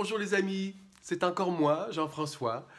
Bonjour les amis, c'est encore moi, Jean-François.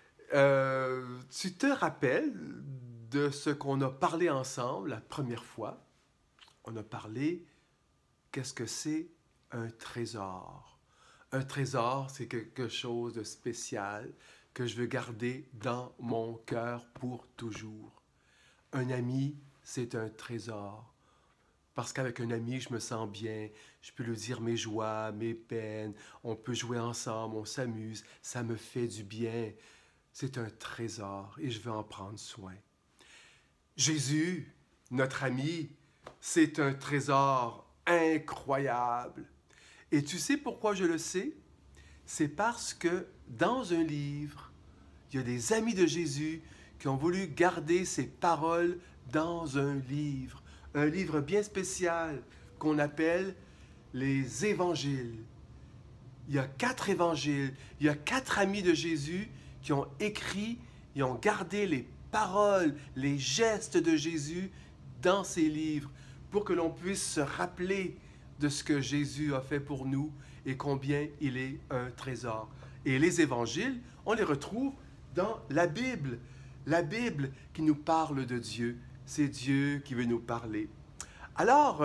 Tu te rappelles de ce qu'on a parlé ensemble la première fois? On a parlé, qu'est-ce que c'est un trésor? Un trésor, c'est quelque chose de spécial que je veux garder dans mon cœur pour toujours. Un ami, c'est un trésor. Parce qu'avec un ami, je me sens bien, je peux lui dire mes joies, mes peines, on peut jouer ensemble, on s'amuse, ça me fait du bien. C'est un trésor et je veux en prendre soin. Jésus, notre ami, c'est un trésor incroyable. Et tu sais pourquoi je le sais? C'est parce que dans un livre, il y a des amis de Jésus qui ont voulu garder ses paroles dans un livre bien spécial qu'on appelle les évangiles. Il y a 4 évangiles, il y a 4 amis de Jésus qui ont écrit, ils ont gardé les paroles, les gestes de Jésus dans ces livres pour que l'on puisse se rappeler de ce que Jésus a fait pour nous et combien il est un trésor. Et les évangiles, on les retrouve dans la Bible qui nous parle de Dieu. C'est Dieu qui veut nous parler. Alors,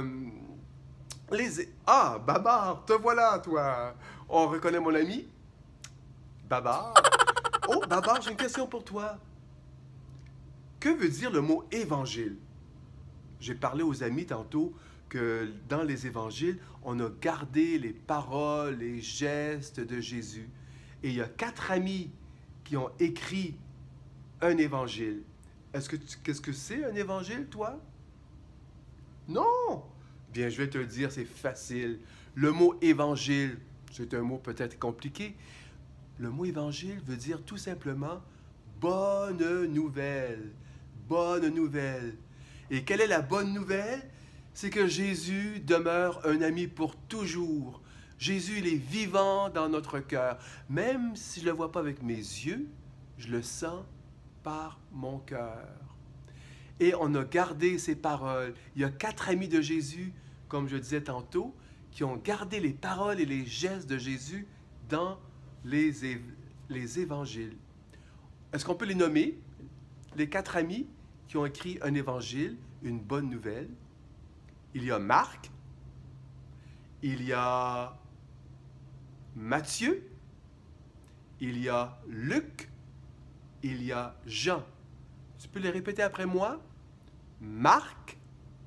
Ah, Babar, te voilà, toi. On reconnaît mon ami? Babar. Oh, Babar, j'ai une question pour toi. Que veut dire le mot évangile? J'ai parlé aux amis tantôt que dans les évangiles, on a gardé les paroles, les gestes de Jésus. Et il y a 4 amis qui ont écrit un évangile. Qu'est-ce que c'est un évangile, toi? Non! Bien, je vais te le dire, c'est facile. Le mot évangile, c'est un mot peut-être compliqué. Le mot évangile veut dire tout simplement bonne nouvelle. Bonne nouvelle. Et quelle est la bonne nouvelle? C'est que Jésus demeure un ami pour toujours. Jésus, il est vivant dans notre cœur. Même si je ne le vois pas avec mes yeux, je le sens par mon cœur. Et on a gardé ces paroles. Il y a 4 amis de Jésus, comme je disais tantôt, qui ont gardé les paroles et les gestes de Jésus dans les évangiles. Est-ce qu'on peut les nommer? Les 4 amis qui ont écrit un évangile, une bonne nouvelle. Il y a Marc, il y a Matthieu, il y a Luc, il y a Jean. Tu peux les répéter après moi? Marc,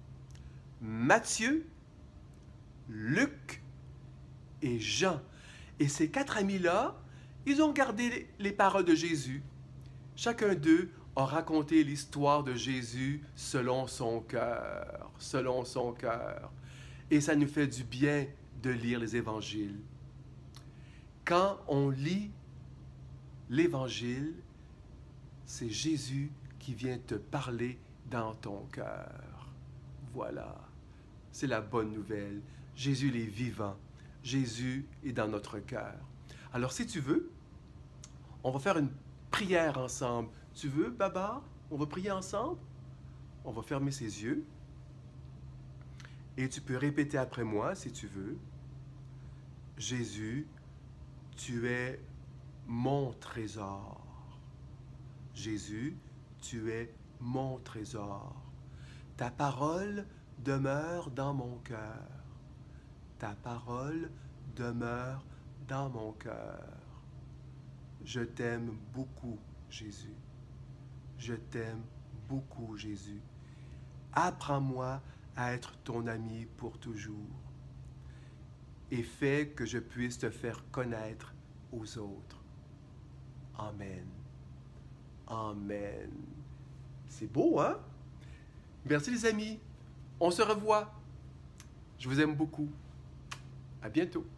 Matthieu, Luc et Jean. Et ces 4 amis-là, ils ont gardé les paroles de Jésus. Chacun d'eux a raconté l'histoire de Jésus selon son cœur, selon son cœur. Et ça nous fait du bien de lire les évangiles. Quand on lit l'évangile, c'est Jésus qui vient te parler dans ton cœur. Voilà, c'est la bonne nouvelle. Jésus, il est vivant. Jésus est dans notre cœur. Alors, si tu veux, on va faire une prière ensemble. Tu veux, Babar? On va prier ensemble? On va fermer ses yeux. Et tu peux répéter après moi, si tu veux. Jésus, tu es mon trésor. Jésus, tu es mon trésor. Ta parole demeure dans mon cœur. Ta parole demeure dans mon cœur. Je t'aime beaucoup, Jésus. Je t'aime beaucoup, Jésus. Apprends-moi à être ton ami pour toujours. Et fais que je puisse te faire connaître aux autres. Amen. Amen. C'est beau, hein? Merci les amis. On se revoit. Je vous aime beaucoup. À bientôt.